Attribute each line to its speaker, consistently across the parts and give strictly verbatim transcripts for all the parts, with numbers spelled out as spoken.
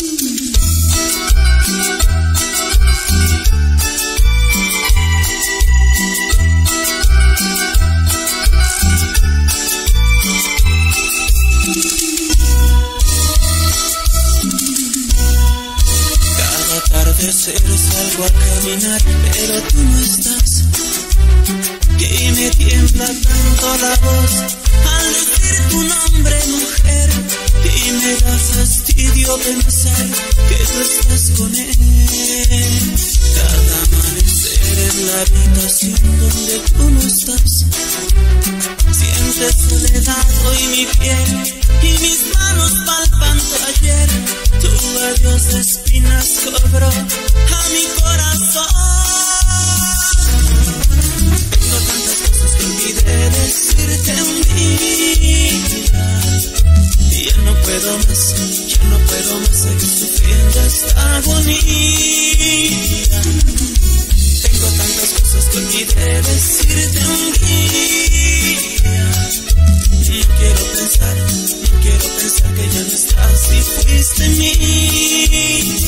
Speaker 1: Salgo a caminar, pero tú no estás. Y me tiembla tanto la voz al decir tu nombre, mujer. Y me da fastidio pensar que tú estás con él. Cada amanecer en la habitación donde tú no estás, sientes soledad hoy mi piel y mis manos palpan tu ayer. Tu adiós de espinas cobró a mi corazón. Tengo tantas cosas que olvidé decirte un día, y ya no puedo más, ya no puedo más seguir sufriendo esta agonía. Tengo tantas cosas que olvidé decirte un día. No quiero pensar, no quiero pensar que ya no estás y fuiste mía.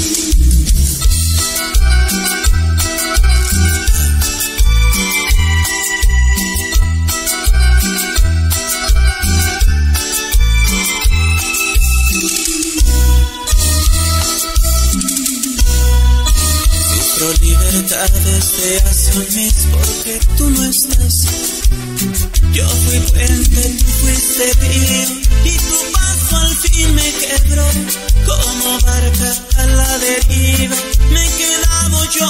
Speaker 1: Sufro libertad desde hace un mes porque tú no estás. Yo fui puente, tú fuiste río y tu paso al fin me quebró. Como barca a la deriva me he quedado yo.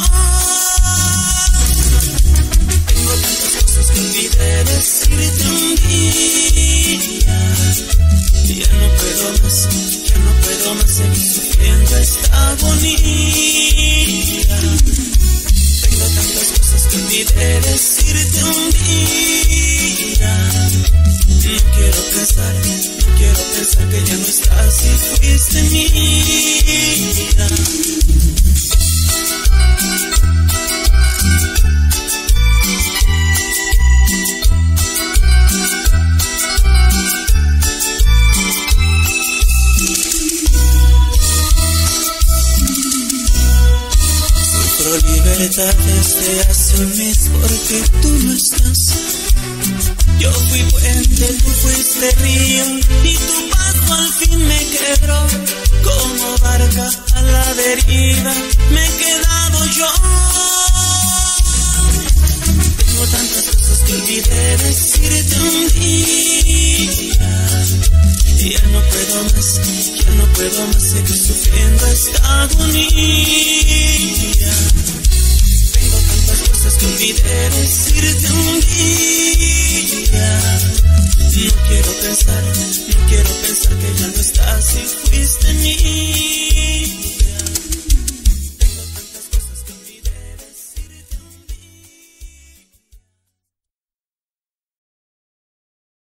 Speaker 1: Tengo tantas cosas que olvidé decirte un día, y ya no puedo más, ya no puedo más seguir sufriendo esta agonía. Tengo tantas cosas que olvidé decirte un día. No quiero pensar, no quiero pensar que ya no estás y fuiste mía. Sufro libertad desde hace un mes porque tú no estás. Yo fui puente, tú fuiste río y tu paso al fin me quebró. Como barca a la deriva me he quedado yo. Tengo tantas cosas que olvidé decirte un día, y ya no puedo más, ya no puedo más seguir sufriendo esta agonía. Tengo tantas cosas que olvidé decirte un día. No quiero pensar, no quiero pensar que ya no estás y fuiste mía.